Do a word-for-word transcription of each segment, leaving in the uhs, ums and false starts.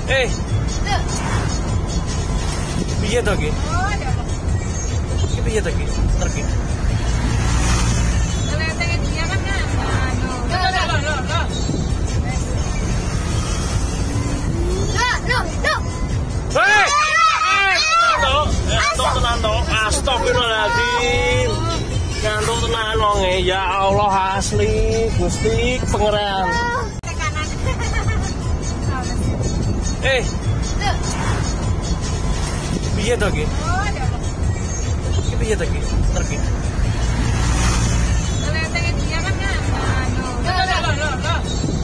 Eh. Piye to iki? Iki piye to iki? Terki. Kelenteng dia kan anu. Loh, loh, loh, loh. Loh, loh, loh. Hei! Ngantuk, ngantuk tenan to. Astagfirullahaladzim. Ngantuk tenan wong e. Ya Allah asli Gusti Pangeran. Eh. Piye to iki? Iki piye to iki? Terki. Kelenteng dia kan anu. Loh, loh, loh, loh, loh.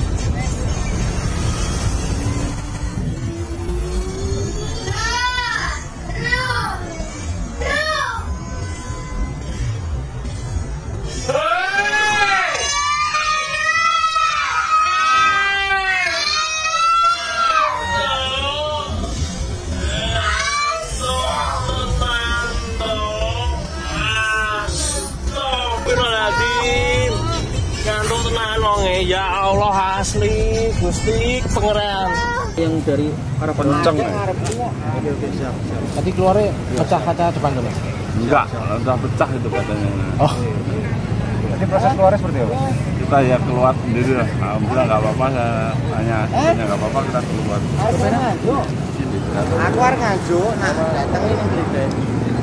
Ngantuk tenan wong e. Ya Allah asli Gusti Pangeran. Yang dari arah kenceng. Oke oke siap siap. Tadi keluarnya pecah kaca depan tuh. Enggak, udah pecah itu katanya. Oh. Jadi proses keluarnya seperti apa? Kita ya keluar sendiri lah. Alhamdulillah nggak apa-apa, saya hanya hanya nggak apa-apa kita keluar. Aku ngajo. Aku arep ngajo, nah datang ini berita.